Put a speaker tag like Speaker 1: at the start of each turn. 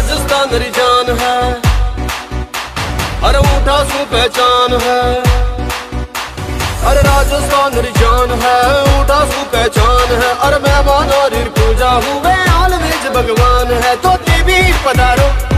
Speaker 1: राजस्थान री जान है, अरे ऊँटा सु पहचान है। अरे राजस्थान री जान है, ऊँटा सु पहचान है। अरे मेहमान और पूजा हुए ऑलवेज भगवान है। तो देवी पधारो।